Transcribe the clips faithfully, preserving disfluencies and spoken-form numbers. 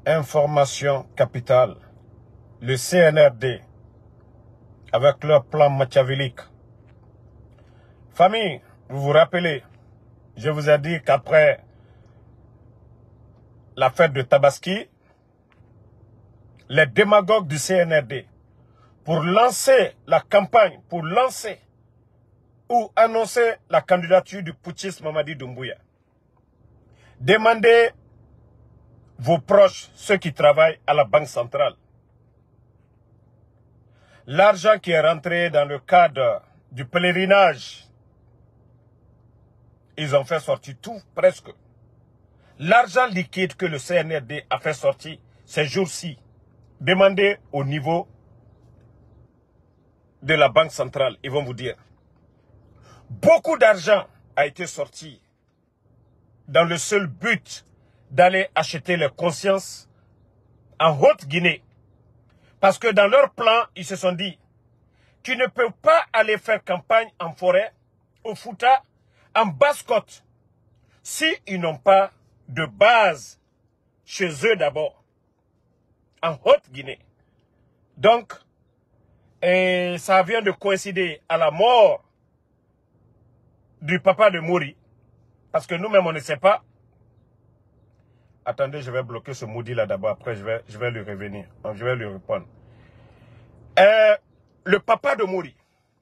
Information capitale. Le C N R D, avec leur plan machiavélique. Famille, vous vous rappelez, je vous ai dit qu'après la fête de Tabaski, les démagogues du C N R D, pour lancer la campagne, pour lancer ou annoncer la candidature du putschiste Mamadi Doumbouya, demandez vos proches, ceux qui travaillent à la Banque centrale. L'argent qui est rentré dans le cadre du pèlerinage, ils ont fait sortir tout, presque. L'argent liquide que le C N R D a fait sortir ces jours-ci, demandez au niveau de la Banque centrale, ils vont vous dire. Beaucoup d'argent a été sorti dans le seul but d'aller acheter les consciences en Haute-Guinée. Parce que dans leur plan, ils se sont dit, tu ne peux pas aller faire campagne en forêt, au Fouta, en Basse-Côte, s'ils n'ont pas de base chez eux d'abord, en Haute-Guinée. Donc, et ça vient de coïncider à la mort du papa de Mori, parce que nous-mêmes, on ne sait pas. Attendez, je vais bloquer ce maudit là d'abord, après je vais, je vais lui revenir, donc je vais lui répondre. Euh, le papa de Mori,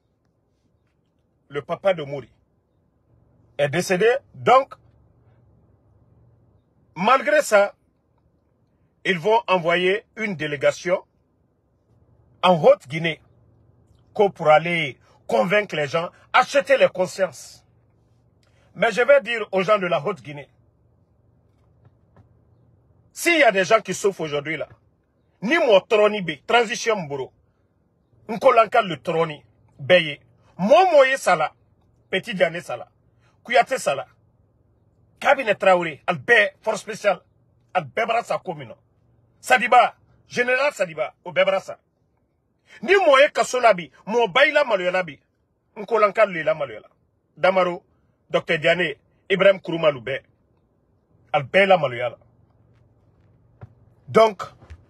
le papa de Mori est décédé, donc, malgré ça, ils vont envoyer une délégation en Haute-Guinée pour aller convaincre les gens, acheter les consciences. Mais je vais dire aux gens de la Haute-Guinée, s'il y a des gens qui souffrent aujourd'hui là, ni mo troni be, transition mboro, nkolanka le troni, beye, mo moye sala, petit Diané sala, Kouyaté sala, cabinet Traoré, albe, force spéciale, albebrasa commune, Sadiba, général Sadiba, au bebrasa. Ni moye kasolabi, mo baila maluyalabi, nkolanka lela maluyala. Damaro, docteur Diané, Ibrahim Kourouma Loubé, albela maluyala. Donc,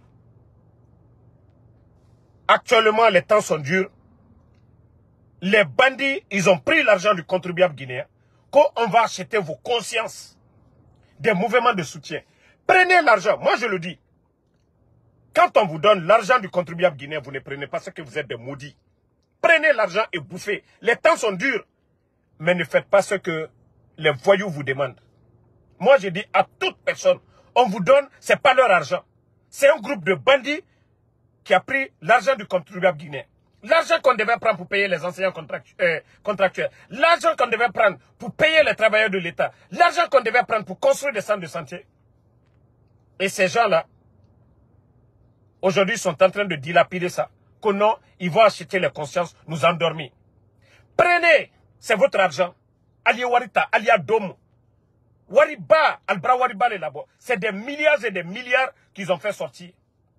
actuellement, les temps sont durs. Les bandits, ils ont pris l'argent du contribuable guinéen. Quand on va acheter vos consciences des mouvements de soutien, prenez l'argent. Moi, je le dis. Quand on vous donne l'argent du contribuable guinéen, vous ne prenez pas ce que vous êtes des maudits. Prenez l'argent et bouffez. Les temps sont durs. Mais ne faites pas ce que les voyous vous demandent. Moi, je dis à toute personne, on vous donne, ce n'est pas leur argent. C'est un groupe de bandits qui a pris l'argent du contribuable guinéen. L'argent qu'on devait prendre pour payer les enseignants contractu euh, contractuels. L'argent qu'on devait prendre pour payer les travailleurs de l'État. L'argent qu'on devait prendre pour construire des centres de santé. Et ces gens-là, aujourd'hui, sont en train de dilapider ça. Que non, ils vont acheter les consciences, nous endormir. Prenez, c'est votre argent. Alia Warita, Alia Domo. Wariba, Albra Wariba les là-bas. C'est des milliards et des milliards qu'ils ont fait sortir.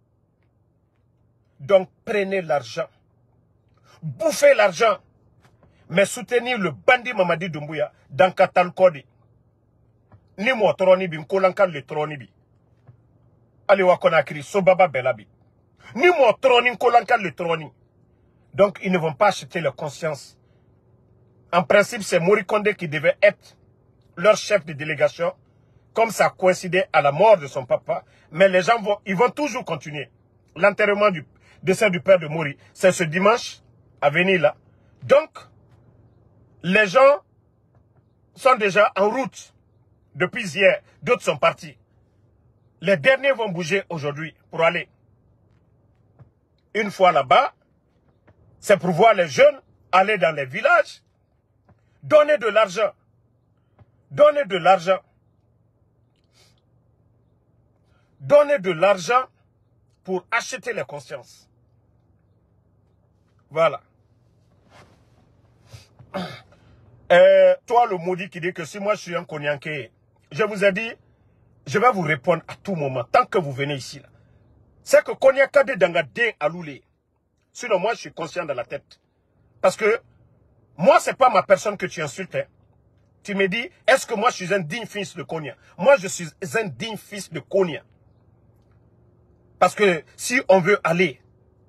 Donc prenez l'argent. Bouffez l'argent. Mais soutenir le bandit Mamadi Doumbouya dans Katal Kodi. Ni mo tronibi, mkolanka le tronibi. Ali wakonakri, sobaba belabi. Ni mo troni, mkolanka le troni. Donc ils ne vont pas acheter leur conscience. En principe, c'est Mori Kondé qui devait être leur chef de délégation, comme ça coïncidait à la mort de son papa. Mais les gens vont, ils vont toujours continuer. L'enterrement du décès du père de Mori, c'est ce dimanche à venir là. Donc, les gens sont déjà en route depuis hier. D'autres sont partis. Les derniers vont bouger aujourd'hui pour aller. Une fois là-bas, c'est pour voir les jeunes aller dans les villages, donner de l'argent. Donner de l'argent. Donner de l'argent pour acheter les consciences. Voilà. Euh, toi, le maudit qui dit que si moi je suis un Konyanké, je vous ai dit, je vais vous répondre à tout moment, tant que vous venez ici. C'est que Konyakade Dangadé a loulé. Sinon, moi, je suis conscient de la tête. Parce que, moi, c'est pas ma personne que tu insultes. Hein. Tu me dis, est-ce que moi je suis un digne fils de Konya? Moi je suis un digne fils de Konya. Parce que si on veut aller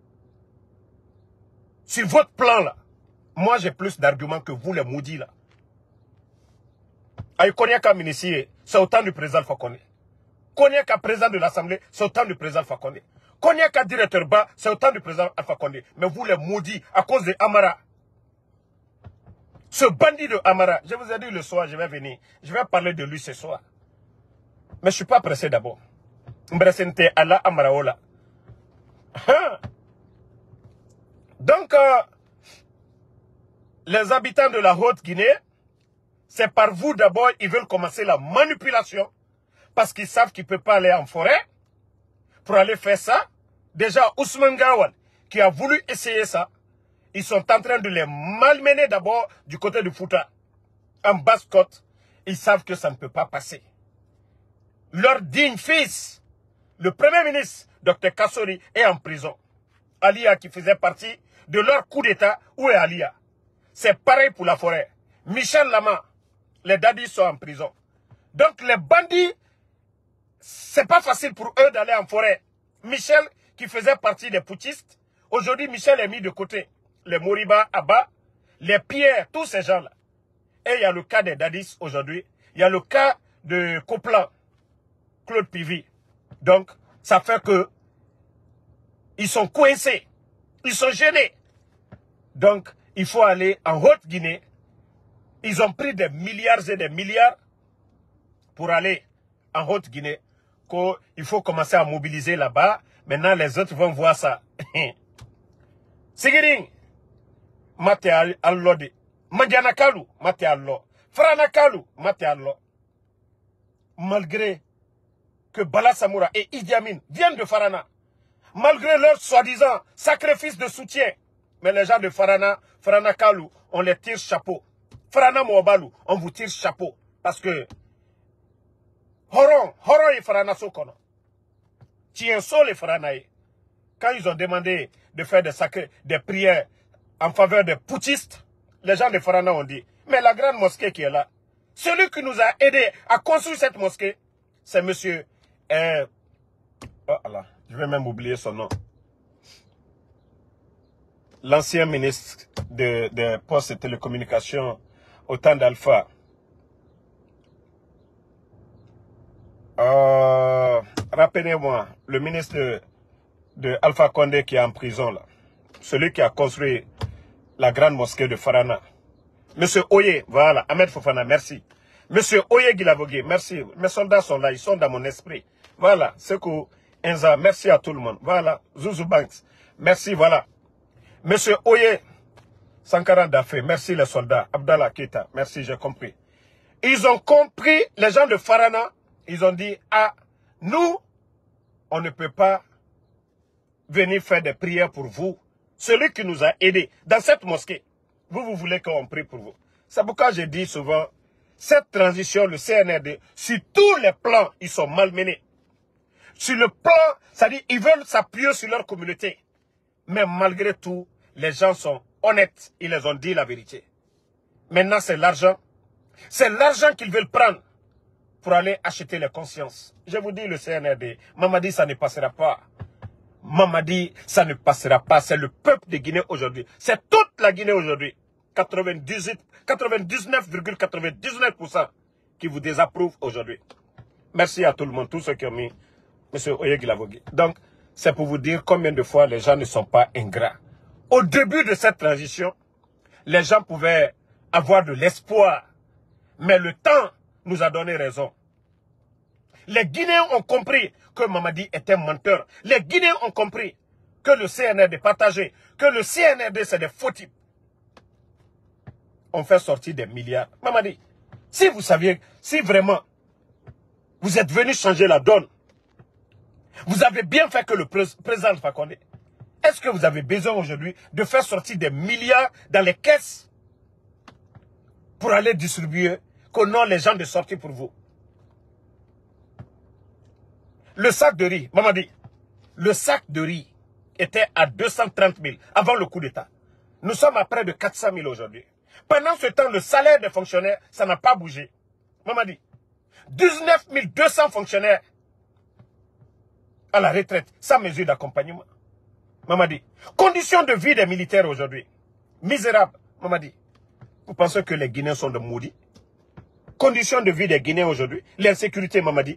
sur votre plan là, moi j'ai plus d'arguments que vous les maudits là. Aïe, Konyaka ministre, c'est autant du président Fakonde. Konyaka président de l'Assemblée, c'est autant du président Fakonde. Konyaka directeur bas, c'est autant du président Alpha Condé. Mais vous les maudits à cause de Amara. Ce bandit de Amara, je vous ai dit le soir, je vais venir. Je vais parler de lui ce soir. Mais je ne suis pas pressé d'abord. Mbresente Allah Amaraola. Donc, euh, les habitants de la Haute-Guinée, c'est par vous d'abord, ils veulent commencer la manipulation. Parce qu'ils savent qu'ils ne peuvent pas aller en forêt pour aller faire ça. Déjà, Ousmane Gawal, qui a voulu essayer ça, ils sont en train de les malmener d'abord du côté du Fouta. En basse-côte, ils savent que ça ne peut pas passer. Leur digne fils, le premier ministre, docteur Kassori, est en prison. Alia, qui faisait partie de leur coup d'État, où est Alia? C'est pareil pour la forêt. Michel Lama, les dadis sont en prison. Donc les bandits, c'est pas facile pour eux d'aller en forêt. Michel, qui faisait partie des putschistes, aujourd'hui Michel est mis de côté. Les Moriba, Abba, les Pierre, tous ces gens-là. Et il y a le cas des dadis aujourd'hui. Il y a le cas de Coplan, Claude Pivi. Donc, ça fait que ils sont coincés. Ils sont gênés. Donc, il faut aller en Haute-Guinée. Ils ont pris des milliards et des milliards pour aller en Haute-Guinée. Il faut commencer à mobiliser là-bas. Maintenant, les autres vont voir ça. Sigiring, mate allode. Mandianakalu, mate allo. Franakalu, mate allo. Malgré que Bala Samoura et Idi Amin viennent de Farana, malgré leur soi-disant sacrifice de soutien, mais les gens de Farana, Franakalu, on les tire chapeau. Farana Moabalu, on vous tire chapeau. Parce que Horon, Horon et Farana Sokono. Tienso les Faranaï. Quand ils ont demandé de faire des sacrés, des prières en faveur des putschistes, les gens de Farana ont dit, mais la grande mosquée qui est là, celui qui nous a aidés à construire cette mosquée, c'est monsieur, euh, oh Allah, je vais même oublier son nom. L'ancien ministre des de Postes et Télécommunications au temps d'Alpha. Euh, Rappelez-moi, le ministre de, de Alpha Condé qui est en prison là. Celui qui a construit la grande mosquée de Farana. Monsieur Oye, voilà, Ahmed Fofana, merci. Monsieur Oye Guilavogui, merci. Mes soldats sont là, ils sont dans mon esprit. Voilà, Sekou Enza, merci à tout le monde. Voilà, Zouzou Banks, merci, voilà. Monsieur Oye Sankara Dafé, merci les soldats. Abdallah Keita, merci, j'ai compris. Ils ont compris, les gens de Farana, ils ont dit, ah, nous, on ne peut pas venir faire des prières pour vous. Celui qui nous a aidés dans cette mosquée, vous, vous voulez qu'on prie pour vous. C'est pourquoi je dis souvent, cette transition, le C N R D, sur tous les plans, ils sont malmenés. Sur le plan, c'est-à-dire, ils veulent s'appuyer sur leur communauté. Mais malgré tout, les gens sont honnêtes. Ils les ont dit la vérité. Maintenant, c'est l'argent. C'est l'argent qu'ils veulent prendre pour aller acheter les consciences. Je vous dis, le C N R D, Mamadi, ça ne passera pas. Mamadi, ça ne passera pas. C'est le peuple de Guinée aujourd'hui. C'est toute la Guinée aujourd'hui. quatre-vingt-dix-huit, quatre-vingt-dix-neuf virgule quatre-vingt-dix-neuf pour cent qui vous désapprouve aujourd'hui. Merci à tout le monde, tous ceux qui ont mis M. Oyegilavogui. Donc, c'est pour vous dire combien de fois les gens ne sont pas ingrats. Au début de cette transition, les gens pouvaient avoir de l'espoir. Mais le temps nous a donné raison. Les Guinéens ont compris que Mamadi était menteur. Les Guinéens ont compris que le C N R D partagé, que le C N R D c'est des faux types. On fait sortir des milliards. Mamadi, si vous saviez, si vraiment vous êtes venu changer la donne, vous avez bien fait que le président Fakonde. Est-ce que vous avez besoin aujourd'hui de faire sortir des milliards dans les caisses pour aller distribuer, que non les gens de sortir pour vous? Le sac de riz, Mamadi, le sac de riz était à deux cent trente mille avant le coup d'État. Nous sommes à près de quatre cent mille aujourd'hui. Pendant ce temps, le salaire des fonctionnaires, ça n'a pas bougé. Mamadi, dix-neuf mille deux cents fonctionnaires à la retraite, sans mesure d'accompagnement. Mamadi, conditions de vie des militaires aujourd'hui, misérables. Mamadi, vous pensez que les Guinéens sont de maudits? Conditions de vie des Guinéens aujourd'hui, l'insécurité, Mamadi.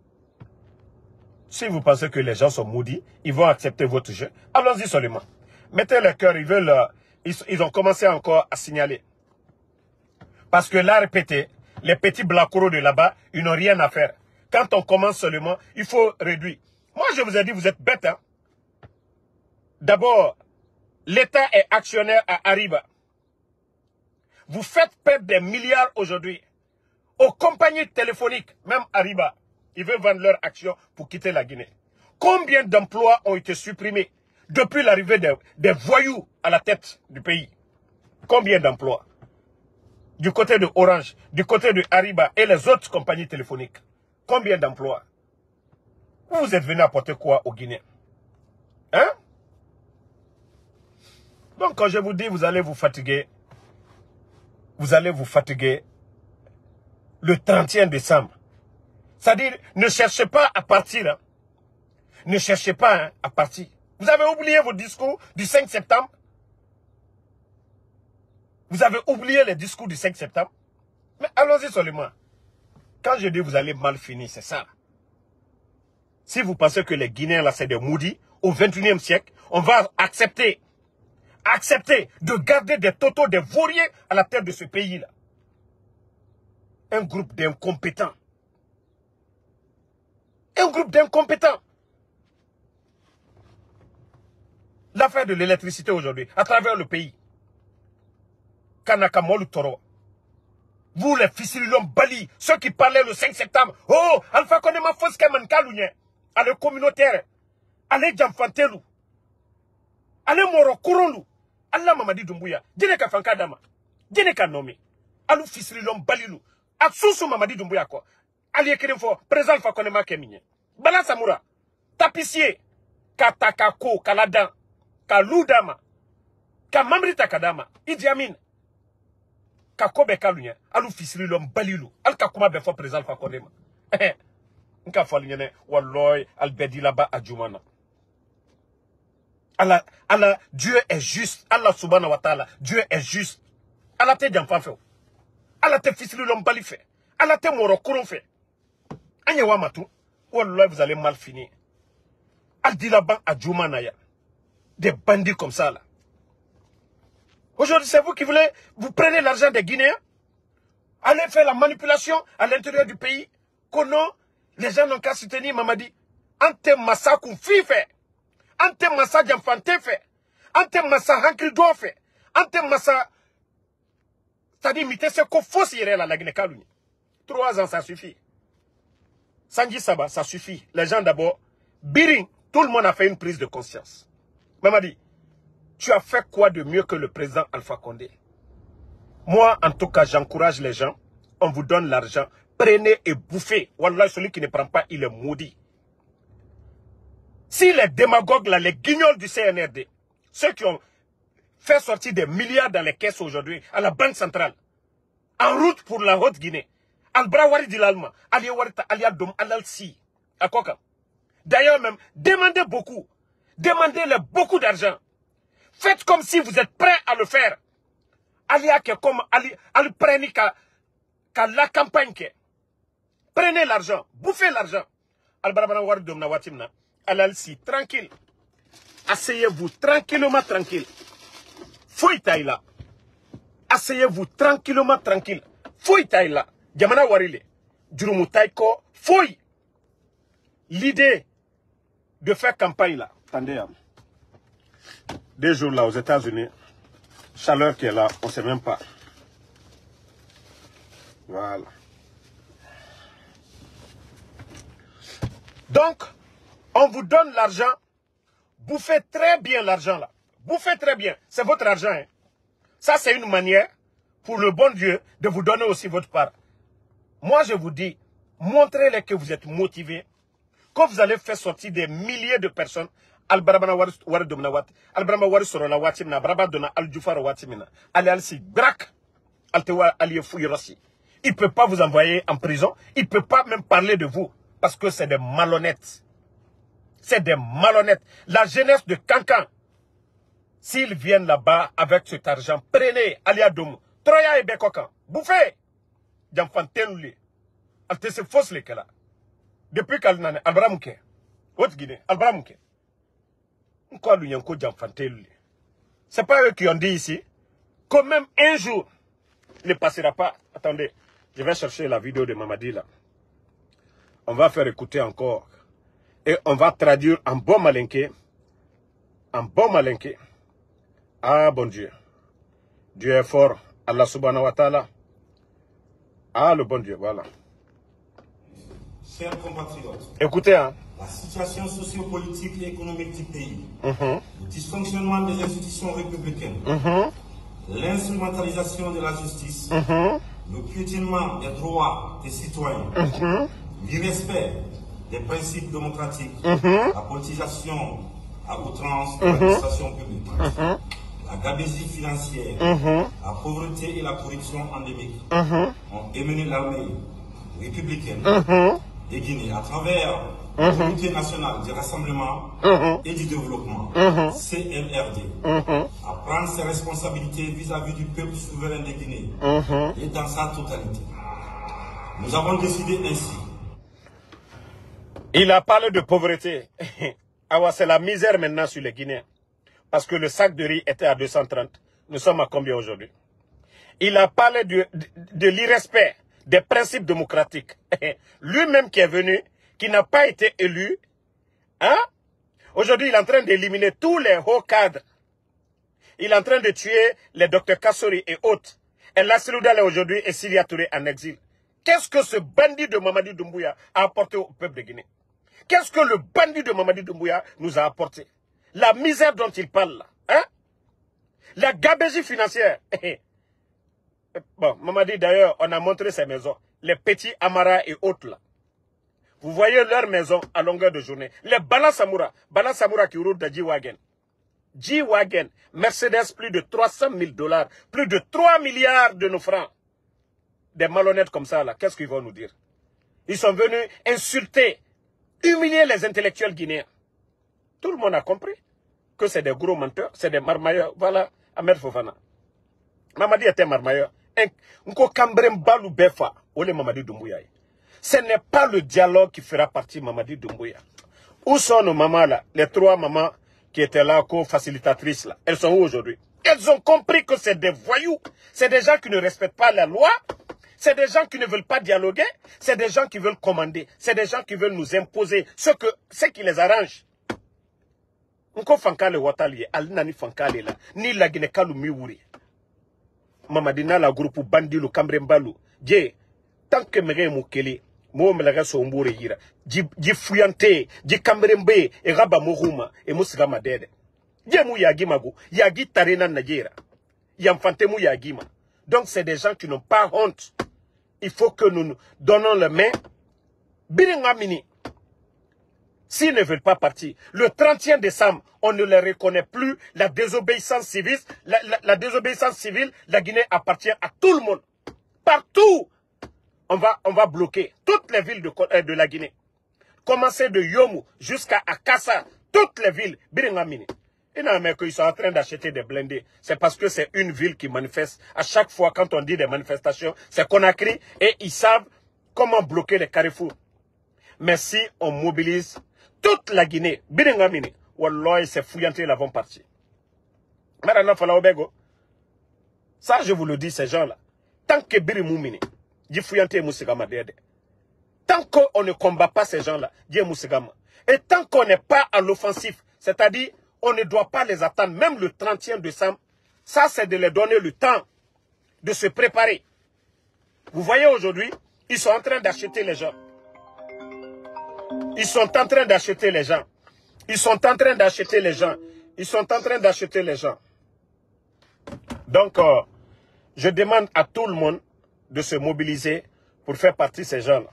Si vous pensez que les gens sont maudits, ils vont accepter votre jeu. Allons-y seulement. Mettez le cœur, ils veulent, euh, ils, ils ont commencé encore à signaler. Parce que là, répété, les petits blacouros de là-bas, ils n'ont rien à faire. Quand on commence seulement, il faut réduire. Moi, je vous ai dit, vous êtes bêtes, hein. D'abord, l'État est actionnaire à Ariba. Vous faites perdre des milliards aujourd'hui aux compagnies téléphoniques, même Ariba. Ils veulent vendre leurs actions pour quitter la Guinée. Combien d'emplois ont été supprimés depuis l'arrivée des, des voyous à la tête du pays? Combien d'emplois? Du côté de Orange, du côté de Ariba et les autres compagnies téléphoniques. Combien d'emplois? Vous êtes venu apporter quoi aux Guinéens? Hein? Donc quand je vous dis, vous allez vous fatiguer, vous allez vous fatiguer le trente et un décembre. C'est-à-dire, ne cherchez pas à partir. Hein. Ne cherchez pas hein, à partir. Vous avez oublié vos discours du cinq septembre? Vous avez oublié les discours du cinq septembre? Mais allons-y seulement. Quand je dis vous allez mal finir, c'est ça. Si vous pensez que les Guinéens, là, c'est des maudits, au vingt et unième siècle, on va accepter, accepter de garder des totaux, des vauriers à la tête de ce pays-là. Un groupe d'incompétents. Un groupe d'incompétents. L'affaire de l'électricité aujourd'hui, à travers le pays. Kanaka Molu Toro. Vous, les Fissililom Bali, ceux qui parlaient le cinq septembre. Oh, Alpha Konema Foskeman Kalounye. Allez communautaire. Allez Djamfantelu. Allez Moro Kurolu. Allah Mamadi Doumbouya. Djeneka Fankadama. Djeneka Nomi. Alou Fissililom Balilou. Atsusu Mamadi Doumbouya quoi. Allez Kirinfo. Présent Alpha Konema Keminye. Bala Samoura. Tapissier. Katakako. Kaladan. Kaludama. Kamamrita Kadama. Idi Amin. Kakobe Kalunya. Alou Fissililom Balilou. Al Kakuma Befo Présent Alpha Konema. Nka falinyene walloy albedi là-bas à Djoumana. Allah, Allah, Dieu est juste. Allah subhanahu wa ta'ala, Dieu est juste. Allah te jampan fait. Allah te fisili l'homme bali fait. Allah te moro kouron fait. Anye wa matou. Walloy vous allez mal finir. Al dit là-bas à Djoumana ya. Des bandits comme ça là. Aujourd'hui c'est vous qui voulez, vous prenez l'argent des Guinéens. Allez faire la manipulation à l'intérieur du pays. Kono. Les gens n'ont qu'à soutenir Mamadi. Ante massa kou fi fait. Ante massa jamfante fait. Ante massa hankri do fait. Ante massa. C'est-à-dire, mité se ko fausse yere la Guinée Kalouni. Trois ans, ça suffit. Sanji Saba, ça suffit. Les gens d'abord. Biring, tout le monde a fait une prise de conscience. Mamadi, tu as fait quoi de mieux que le président Alpha Condé? Moi, en tout cas, j'encourage les gens. On vous donne l'argent. Prenez et bouffez. Wallah, celui qui ne prend pas, il est maudit. Si les démagogues, là, les guignols du C N R D, ceux qui ont fait sortir des milliards dans les caisses aujourd'hui, à la Banque centrale, en route pour la Haute-Guinée, Al-Brawari dit l'Allemand, Aliawarita, Aliadom, Alalsi, à Koka. D'ailleurs même, demandez beaucoup. Demandez-les beaucoup d'argent. Faites comme si vous êtes prêts à le faire. Alia que comme Ali, Ali preni ka, ka la campagne que. Prenez l'argent, bouffez l'argent. Alalsi, tranquille. Asseyez-vous tranquillement, tranquille. Fouille taïla. Asseyez-vous tranquillement, tranquille. Fouille taïla. Jamana warile. Jurumu taïko. Fouille. L'idée de faire campagne là. Attendez. Deux jours là aux États-Unis. Chaleur qui est là, on ne sait même pas. Voilà. Donc, on vous donne l'argent. Bouffez très bien l'argent là. Bouffez très bien. C'est votre argent. Hein. Ça, c'est une manière pour le bon Dieu de vous donner aussi votre part. Moi, je vous dis, montrez-les que vous êtes motivés. Quand vous allez faire sortir des milliers de personnes, Al-Barabana Wari Domnawat, Al-Barama Wari Sorola Watimina, Brabadona Al-Jufara Watimina, Al-Alsi, Brak, Altewa Aliefou Yorossi. Il ne peut pas vous envoyer en prison. Il ne peut pas même parler de vous. Parce que c'est des malhonnêtes. C'est des malhonnêtes. La jeunesse de Kankan, s'ils viennent là-bas avec cet argent, prenez Aliadoum, Troya et Bekokan, bouffez. Jamfantenuli. Alte se fausse les là. Depuis qu'Alnane, Albramouke. Haute Guinée, Albramouke. Pourquoi lui yanko Jamfantenuli? C'est pas eux qui ont dit ici. Quand même un jour, ne passera pas. Attendez, je vais chercher la vidéo de Mamadi là. On va faire écouter encore. Et on va traduire en bon malinqué. En bon malinqué. Ah, bon Dieu. Dieu est fort. Allah subhanahu wa ta'ala. Ah, le bon Dieu, voilà. Chers compatriotes. Écoutez, hein. La situation sociopolitique et économique du pays. Mm-hmm. Le dysfonctionnement des institutions républicaines. Mm-hmm. L'instrumentalisation de la justice. Mm-hmm. Le piétinement des droits des citoyens. Mm-hmm. L'irrespect des principes démocratiques. Mm-hmm. La politisation à outrance de Mm-hmm. l'administration publique. Mm-hmm. La gabegie financière, Mm-hmm. la pauvreté et la corruption endémique Mm-hmm. ont émené l'armée républicaine Mm-hmm. de Guinée à travers Mm-hmm. le Comité national du rassemblement Mm-hmm. et du développement, Mm-hmm. C N R D, Mm-hmm. à prendre ses responsabilités vis-à-vis du peuple souverain de Guinée Mm-hmm. et dans sa totalité. Nous avons décidé ainsi. Il a parlé de pauvreté. Ah ouais, c'est la misère maintenant sur les Guinéens. Parce que le sac de riz était à deux cent trente. Nous sommes à combien aujourd'hui? Il a parlé de, de, de l'irrespect des principes démocratiques. Lui-même qui est venu, qui n'a pas été élu. Hein? Aujourd'hui, il est en train d'éliminer tous les hauts cadres. Il est en train de tuer les docteurs Kassori et autres. Et Lassirou Dale aujourd'hui et Siria Touré en exil. Qu'est-ce que ce bandit de Mamadi Doumbouya a apporté au peuple de Guinée? Qu'est-ce que le bandit de Mamadi Doumbouya nous a apporté? La misère dont il parle là. Hein? La gabegie financière. Bon, Mamadi d'ailleurs, on a montré ses maisons. Les petits Amara et autres là. Vous voyez leurs maisons à longueur de journée. Les Bala Samoura. Bala Samoura qui roulent de G-Wagon. G-Wagon. Mercedes, plus de trois cent mille dollars. Plus de trois milliards de nos francs. Des malhonnêtes comme ça là. Qu'est-ce qu'ils vont nous dire? Ils sont venus insulter, humilier les intellectuels guinéens. Tout le monde a compris que c'est des gros menteurs, c'est des marmailleurs. Voilà, Ahmed Fofana. Mamadi était marmailleur. Mamadi Doumbouya. Ce n'est pas le dialogue qui fera partie de Mamadi Doumbouya. Où sont nos mamans là? Les trois mamans qui étaient là, co-facilitatrices là. Elles sont où aujourd'hui? Elles ont compris que c'est des voyous. C'est des gens qui ne respectent pas la loi. C'est des gens qui ne veulent pas dialoguer. C'est des gens qui veulent commander. C'est des gens qui veulent nous imposer ce, que, ce qui les arrange. Nko fankale watali alinani fankale la ni la Guinée kalu miwuri Mamadina la groupe bandilu kambrembalu je tant que mere mukele mo melaga so mbure yira ji ji fuyante ji kambrembe e gaba mohuma e musiga madede je mu yagi mago yagi tarena najera yamfante mu yagima. Donc c'est des gens qui n'ont pas honte. Il faut que nous nous donnons la main. Biringamini. S'ils ne veulent pas partir, le trente et un décembre, on ne les reconnaît plus. La désobéissance civile, la, la, la désobéissance civile, la Guinée appartient à tout le monde. Partout, on va, on va bloquer toutes les villes de, de la Guinée. Commencer de Yomu jusqu'à Akassa, toutes les villes. Biringamini. Ils sont en train d'acheter des blindés. C'est parce que c'est une ville qui manifeste. À chaque fois, quand on dit des manifestations, c'est Conakry et ils savent comment bloquer les carrefours. Mais si on mobilise toute la Guinée, Biringamini, Wallah, c'est fouillanté, là vont partir. Ça, je vous le dis, ces gens-là. Tant que Birimumini, dit fouillanté Moussigama Dede. Tant qu'on ne combat pas ces gens-là, dit Moussigama. Et tant qu'on n'est pas à l'offensif, c'est-à-dire, on ne doit pas les attendre, même le trente et un décembre. Ça, c'est de leur donner le temps de se préparer. Vous voyez aujourd'hui, ils sont en train d'acheter les gens. Ils sont en train d'acheter les gens. Ils sont en train d'acheter les gens. Ils sont en train d'acheter les gens. Donc, euh, je demande à tout le monde de se mobiliser pour faire partie de ces gens-là.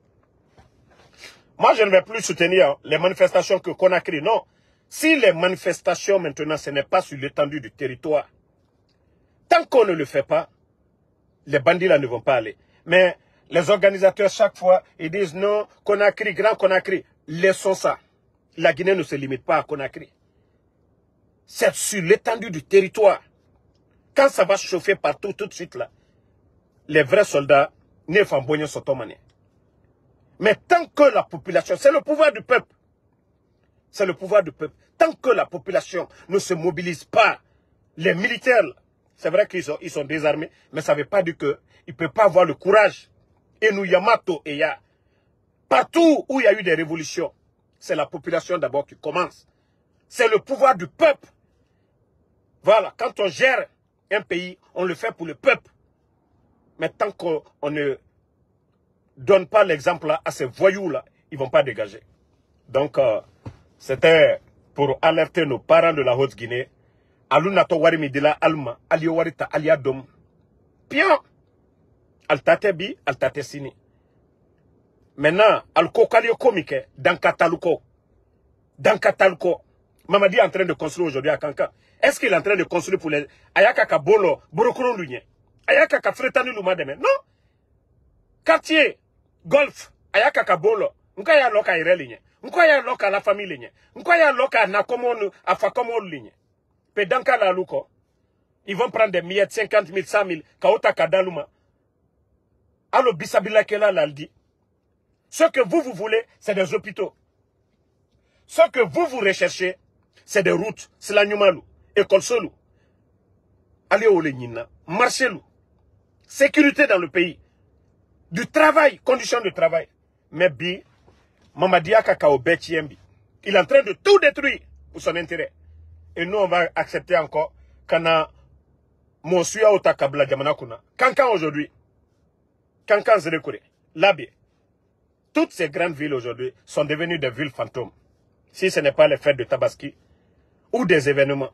Moi, je ne vais plus soutenir les manifestations que Conakry. Non. Si les manifestations maintenant, ce n'est pas sur l'étendue du territoire, tant qu'on ne le fait pas, les bandits là ne vont pas aller. Mais les organisateurs, chaque fois, ils disent non, Conakry, Grand Conakry, laissons ça. La Guinée ne se limite pas à Conakry. C'est sur l'étendue du territoire. Quand ça va chauffer partout tout de suite là, les vrais soldats ne font pas de Mais tant que la population, c'est le pouvoir du peuple. C'est le pouvoir du peuple. Tant que la population ne se mobilise pas, les militaires, c'est vrai qu'ils sont, ils sont désarmés, mais ça ne veut pas dire qu'ils ne peuvent pas avoir le courage. Et nous, Yamato et Ya, partout où il y a eu des révolutions, c'est la population d'abord qui commence. C'est le pouvoir du peuple. Voilà, quand on gère un pays, on le fait pour le peuple. Mais tant qu'on ne donne pas l'exemple à ces voyous-là, ils ne vont pas dégager. Donc, euh, c'était pour alerter nos parents de la Haute-Guinée. Alunato wari midila alma, alio warita aliadom. Pian, altate bi, altate sini. Maintenant, alko kalio komike, dans Kataluko. Dans Kataluko. Mamadi est en train de construire aujourd'hui à Kanka. Est-ce qu'il est en train de construire pour les Ayaka Kabolo, Borokron Lunye? Ayaka Kafretani Luma demain? Non. Quartier, golf, Ayaka Kabolo. Nkaya loka irelinye. Nkaya loka la famille linye. Nkaya loka na komonu, afakomo linye. Pe danka la luko. Ils vont prendre des miettes, cinquante mille, cent mille, Kaota Kadaluma. Alors Bissabila Kela l'a dit. Ce que vous, vous voulez, c'est des hôpitaux. Ce que vous, vous recherchez, c'est des routes. C'est la Nyumalu, école Solou. Allez au Lénina, marchez-lou. Sécurité dans le pays. Du travail, conditions de travail. Mais bi, Mamadia Kakao Betiembi. Il est en train de tout détruire pour son intérêt. Et nous, on va accepter encore Kana Monsuya Otakabla Jamanakuna. Kankan aujourd'hui. Kankan Zedekure. Labi. Toutes ces grandes villes aujourd'hui sont devenues des villes fantômes. Si ce n'est pas les fêtes de Tabaski ou des événements.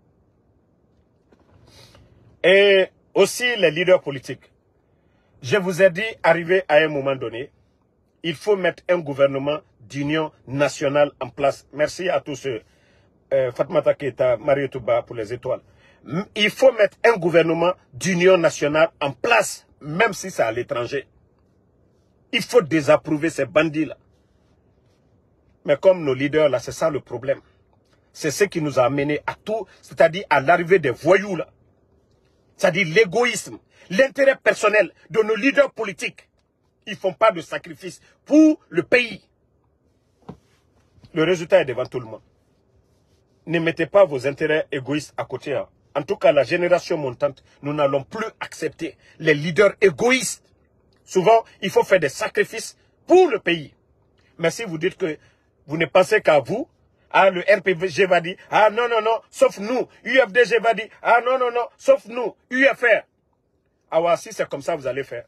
Et aussi les leaders politiques. Je vous ai dit, arrivé à un moment donné, il faut mettre un gouvernement d'union nationale en place. Merci à tous ceux, euh, Fatmata Keita, Marie Touba pour les étoiles. Il faut mettre un gouvernement d'union nationale en place, même si c'est à l'étranger. Il faut désapprouver ces bandits-là. Mais comme nos leaders, là, c'est ça le problème. C'est ce qui nous a amené à tout, c'est-à-dire à, à l'arrivée des voyous, là. C'est-à-dire l'égoïsme, l'intérêt personnel de nos leaders politiques. Ils ne font pas de sacrifice pour le pays. Le résultat est devant tout le monde. Ne mettez pas vos intérêts égoïstes à côté. Hein. En tout cas, la génération montante, nous n'allons plus accepter les leaders égoïstes. Souvent, il faut faire des sacrifices pour le pays. Mais si vous dites que vous ne pensez qu'à vous, ah, le R P G va dire, ah non, non, non, sauf nous. U F D G va dire, ah non, non, non, sauf nous. U F R. Ah ouais, si c'est comme ça, vous allez faire.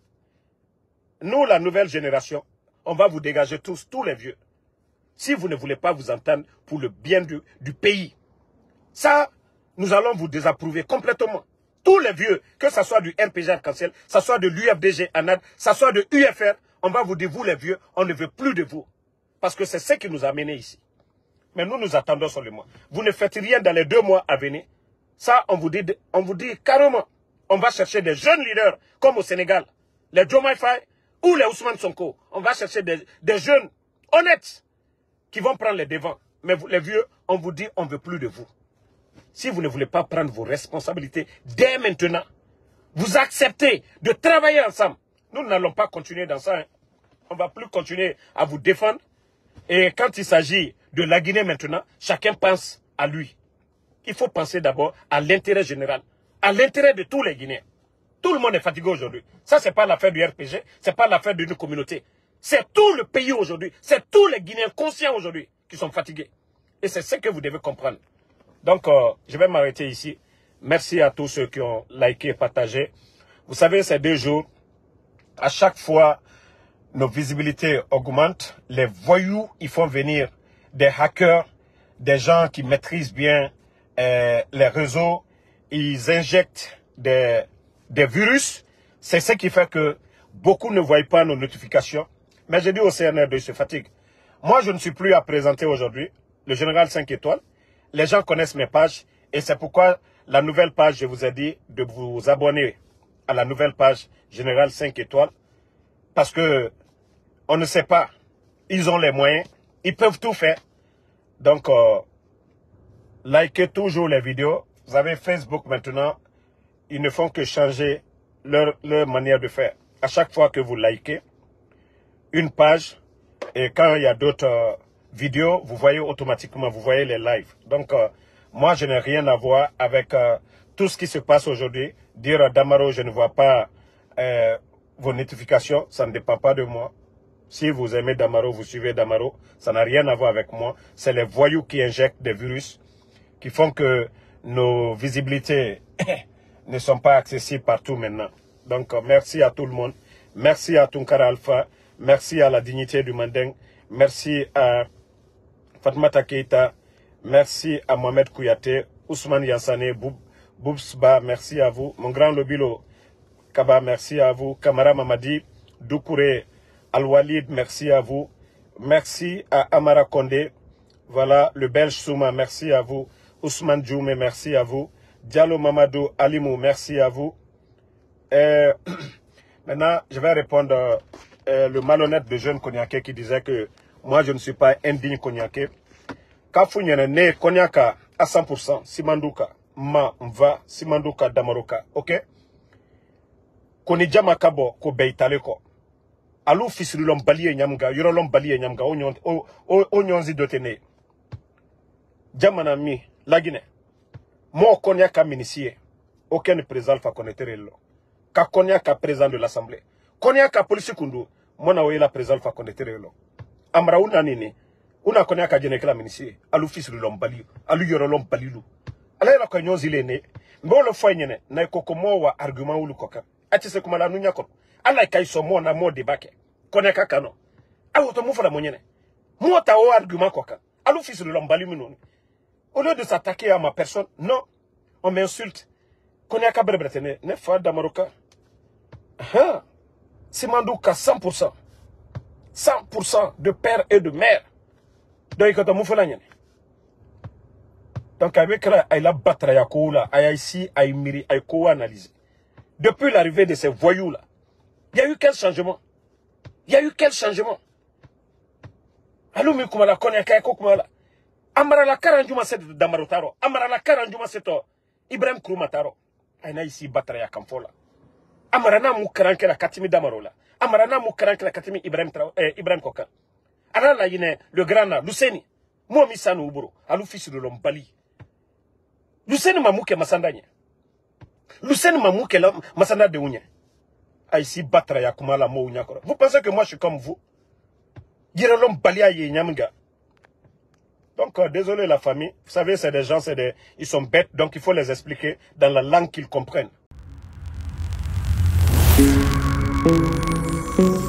Nous, la nouvelle génération, on va vous dégager tous, tous les vieux. Si vous ne voulez pas vous entendre pour le bien du, du pays. Ça, nous allons vous désapprouver complètement. Tous les vieux, que ce soit du R P G Arc-en-Ciel, que ce soit de l'U F D G ANAD, que ce soit de U F R, on va vous dire, vous les vieux, on ne veut plus de vous. Parce que c'est ce qui nous a menés ici. Mais nous, nous attendons seulement. Vous ne faites rien dans les deux mois à venir. Ça, on vous dit, on vous dit carrément. On va chercher des jeunes leaders, comme au Sénégal. Les Diomaye Faye ou les Ousmane Sonko. On va chercher des, des jeunes honnêtes qui vont prendre les devants. Mais vous, les vieux, on vous dit, on ne veut plus de vous. Si vous ne voulez pas prendre vos responsabilités dès maintenant, vous acceptez de travailler ensemble. Nous n'allons pas continuer dans ça. Hein. On ne va plus continuer à vous défendre. Et quand il s'agit de la Guinée maintenant, chacun pense à lui. Il faut penser d'abord à l'intérêt général, à l'intérêt de tous les Guinéens. Tout le monde est fatigué aujourd'hui. Ça, ce n'est pas l'affaire du R P G, ce n'est pas l'affaire d'une communauté. C'est tout le pays aujourd'hui, c'est tous les Guinéens conscients aujourd'hui qui sont fatigués. Et c'est ce que vous devez comprendre. Donc, euh, je vais m'arrêter ici. Merci à tous ceux qui ont liké et partagé. Vous savez, ces deux jours, à chaque fois, nos visibilités augmentent. Les voyous, ils font venir des hackers, des gens qui maîtrisent bien euh, les réseaux. Ils injectent des, des virus. C'est ce qui fait que beaucoup ne voient pas nos notifications. Mais j'ai dit au C N R de se fatigue. Moi, je ne suis plus à présenter aujourd'hui le général cinq étoiles. Les gens connaissent mes pages et c'est pourquoi la nouvelle page, je vous ai dit de vous abonner à la nouvelle page général cinq étoiles. Parce que on ne sait pas. Ils ont les moyens. Ils peuvent tout faire. Donc, euh, likez toujours les vidéos. Vous avez Facebook maintenant. Ils ne font que changer leur, leur manière de faire. À chaque fois que vous likez une page, et quand il y a d'autres euh, vidéos, vous voyez automatiquement, vous voyez les lives. Donc, euh, moi, je n'ai rien à voir avec euh, tout ce qui se passe aujourd'hui. Dire à Damaro, je ne vois pas euh, vos notifications, ça ne dépend pas de moi. Si vous aimez Damaro, vous suivez Damaro, ça n'a rien à voir avec moi. C'est les voyous qui injectent des virus, qui font que nos visibilités ne sont pas accessibles partout maintenant. Donc, euh, merci à tout le monde. Merci à Tunkara Alpha. Merci à la dignité du Mandeng. Merci à Fatmata Keita. Merci à Mohamed Kouyaté. Ousmane Yassane. Boub, Boubsba, merci à vous. Mon grand Lobilo Kaba, merci à vous. Kamara Mamadi. Doukouré Al-Walid, merci à vous. Merci à Amara Kondé. Voilà, le Belge Souma, merci à vous. Ousmane Djoumé, merci à vous. Diallo Mamadou Alimou, merci à vous. Et maintenant, je vais répondre euh, le malhonnête de jeune Konyake qui disait que moi, je ne suis pas indigne Konyake. Kafunyene ne Konyaka à cent pour cent, Simanduka, Ma, Mva, Simanduka, Damaroka, ok? Konijama Kabo, ko Beitaleko. Alou fisrilom baliye nyamga, yorolom baliye nyamga, onyon, onyonzi dotene. Jamana mi, lagine. Mo Konyaka minisiye. Aucun président fa connaître le ka Konyaka président de l'Assemblée. Konyaka police kundu, mona oye la président fa connaître le Amra una nini, una Konyaka jenekela minisiye. Alou fisrilom baliyo, alou yorolom balilu. Ala la konyonzi lene, mbolo fanyene, na kokomo wa argument ulu koka. Atise kumala nunya ko. Ala kai somo na mo debake. Konyaka kano. Awo to mufala monyene. Mo ta o argument koka. Alou fisrilom balimu non. Au lieu de s'attaquer à ma personne, non, on m'insulte. Konyaka brebretene, ne fa Damaroka. Ah, Simandouka cent pour cent. cent pour cent de père et de mère. Donc, il y a Donc, avec la, il a battu la yakoula, il a ici, il a miri, il a analysé. Depuis l'arrivée de ces voyous-là, il y a eu quel changement? Il y a eu quel changement? Alou mi kumala Konyaka ko kumala. Amara la karanjuma set Damarotaro. Amara la karanjuma seto Ibrahim Kouroumataro. Aina ici battu ya kamfola. Amarana mukaranke la katimi Damarola. Amarana mukaranke la katimi Ibrahim eh, Ibrahim Koka. Ana la yine le grand na Luseni. Mo misanu uburo. Alou fils de l'ombali. Luseni mamouke masandanye. Luseni mamouke la masanda de unye. Aïsi batra ya kumala mo unyakora. Vous pensez que moi je suis comme vous? Dire l'homme balia ye nyamga. Donc, euh, désolé la famille. Vous savez, c'est des gens, c'est des, ils sont bêtes, donc il faut les expliquer dans la langue qu'ils comprennent.